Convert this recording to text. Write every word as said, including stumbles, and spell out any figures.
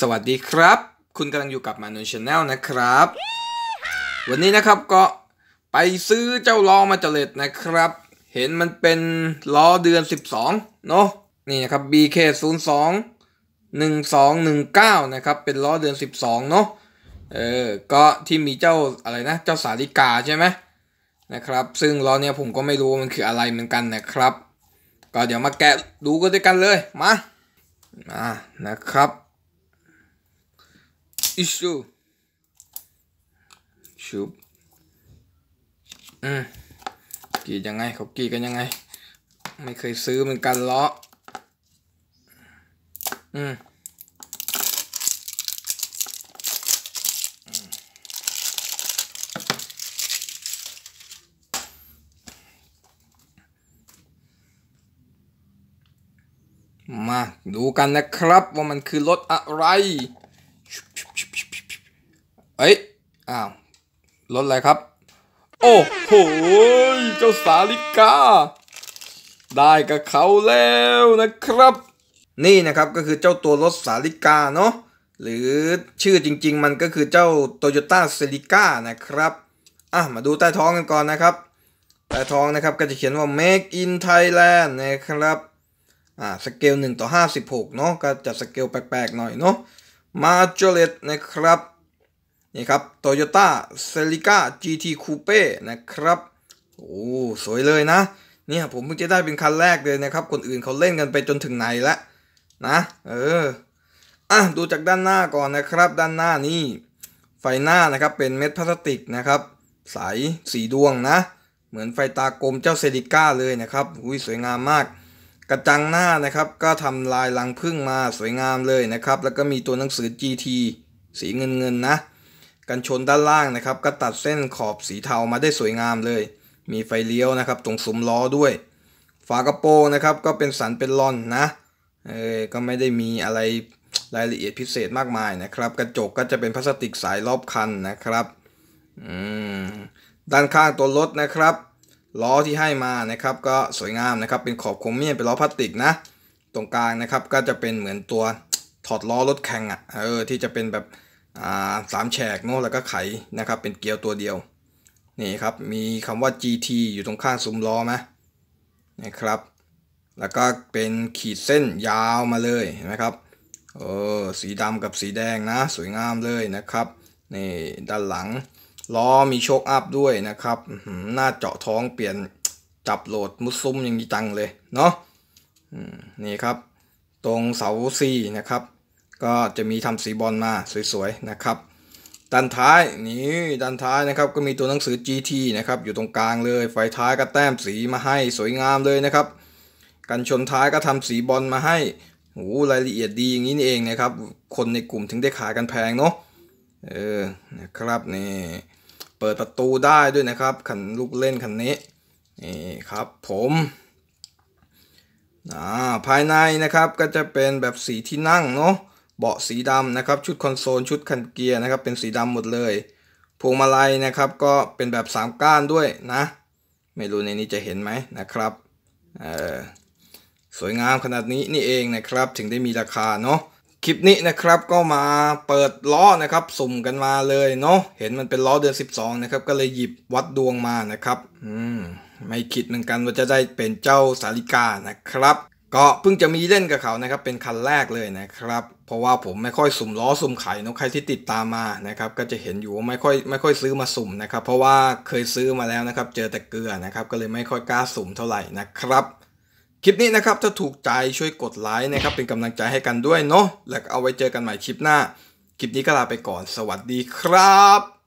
สวัสดีครับคุณกำลังอยู่กับมานูชาแนลนะครับวันนี้นะครับก็ไปซื้อเจ้าล้อมาจเลตนะครับเห็นมันเป็นล้อเดือนสิบสองเนาะนี่นะครับ บี เค ศูนย์ สอง หนึ่ง สอง หนึ่ง เก้านะครับเป็นล้อเดือนสิบสองเนาะเออก็ที่มีเจ้าอะไรนะเจ้าสาลิกาใช่ไหมนะครับซึ่งล้อเนี้ยผมก็ไม่รู้มันคืออะไรเหมือนกันนะครับก็เดี๋ยวมาแกะดูกันด้วยกันเลยมาอ่านะครับอิชูชุบอืมกี่ยังไงเขากี่กันยังไงไม่เคยซื้อเหมือนกันล้ออืมมาดูกันนะครับว่ามันคือรถอะไรเอ้ยอ้าวรถอะไรครับโอ้โหเจ้าสาลิกาได้กับเขาแล้วนะครับนี่นะครับก็คือเจ้าตัวรถสาลิกาเนาะหรือชื่อจริงๆมันก็คือเจ้า Toyota Celica นะครับอ่ะมาดูใต้ท้องกันก่อนนะครับใต้ท้องนะครับก็จะเขียนว่า Make in Thailand นะครับอ่าสเกลหนึ่งต่อห้าสิบหกเนาะก็จะสเกลแปลกๆหน่อยเนาะมาโจเลตนะครับนี่ครับ Toyota Celica จี ที Coupe นะครับโอ้สวยเลยนะเนี่ยผมเพิ่งจะได้เป็นคันแรกเลยนะครับคนอื่นเขาเล่นกันไปจนถึงไหนแล้วนะเอออ่ะดูจากด้านหน้าก่อนนะครับด้านหน้านี่ไฟหน้านะครับเป็นเม็ดพลาสติกนะครับใสสีดวงนะเหมือนไฟตากลมเจ้าเซลิก้าเลยนะครับอุ้ยสวยงามมากกระจังหน้านะครับก็ทำลายรังผึ้งมาสวยงามเลยนะครับแล้วก็มีตัวหนังสือ จี ที สีเงินเงินนะกันชนด้านล่างนะครับก็ตัดเส้นขอบสีเทามาได้สวยงามเลยมีไฟเลี้ยวนะครับตรงซุ้มล้อด้วยฝากระโปรงนะครับก็เป็นสันเป็นลอนนะเออก็ไม่ได้มีอะไรรายละเอียดพิเศษมากมายนะครับกระจกก็จะเป็นพลาสติกใสรอบคันนะครับอืมด้านข้างตัวรถนะครับล้อที่ให้มานะครับก็สวยงามนะครับเป็นขอบโครเมียมเป็นล้อพลาสติกนะตรงกลางนะครับก็จะเป็นเหมือนตัวถอดล้อรถแข่งอ่ะเออที่จะเป็นแบบอ่าสามแฉกเนาะแล้วก็ไขนะครับเป็นเกลียวตัวเดียวนี่ครับมีคำว่า จี ที อยู่ตรงข้างซุ้มล้อไหมนะครับแล้วก็เป็นขีดเส้นยาวมาเลยเห็นไหมครับเออสีดำกับสีแดงนะสวยงามเลยนะครับนี่ด้านหลังล้อมีโชคอัพด้วยนะครับหน้าเจาะท้องเปลี่ยนจับโหลดมุดซุ้มอย่างนี้จังเลยเนาะนี่ครับตรงเสาซีนะครับก็จะมีทำสีบอลมาสวยๆนะครับด้านท้ายนี่ด้านท้ายนะครับก็มีตัวหนังสือ จี ที นะครับอยู่ตรงกลางเลยไฟท้ายก็แต้มสีมาให้สวยงามเลยนะครับกันชนท้ายก็ทำสีบอลมาให้โอ้รายละเอียดดีอย่างนี้นี่เองนะครับคนในกลุ่มถึงได้ขายกันแพงเนาะเออนะครับนี่เปิดประตูได้ด้วยนะครับคันลูกเล่นคันนี้นี่ครับผมอ่าภายในนะครับก็จะเป็นแบบสีที่นั่งเนาะเบาะสีดำนะครับชุดคอนโซลชุดคันเกียร์นะครับเป็นสีดำหมดเลยพวงมาลัยนะครับก็เป็นแบบสามก้านด้วยนะไม่รู้ในนี้จะเห็นไหมนะครับเออสวยงามขนาดนี้นี่เองนะครับถึงได้มีราคาเนาะคลิปนี้นะครับก็มาเปิดล้อนะครับสุ่มกันมาเลยเนาะเห็นมันเป็นล้อเดือนสิบสองนะครับก็เลยหยิบวัดดวงมานะครับอืมไม่คิดเหมือนกันว่าจะได้เป็นเจ้าสาลิกานะครับก็เพิ่งจะมีเล่นกับเขานะครับเป็นคันแรกเลยนะครับเพราะว่าผมไม่ค่อยสุ่มล้อสุ่มไข่เนาะใครที่ติดตามมานะครับก็จะเห็นอยู่ว่าไม่ค่อยไม่ค่อยซื้อมาสุ่มนะครับเพราะว่าเคยซื้อมาแล้วนะครับเจอแต่เกลือนะครับก็เลยไม่ค่อยกล้าสุ่มเท่าไหร่นะครับคลิปนี้นะครับถ้าถูกใจช่วยกดไลค์นะครับเป็นกำลังใจให้กันด้วยเนาะแล้วเอาไว้เจอกันใหม่คลิปหน้าคลิปนี้ก็ลาไปก่อนสวัสดีครับ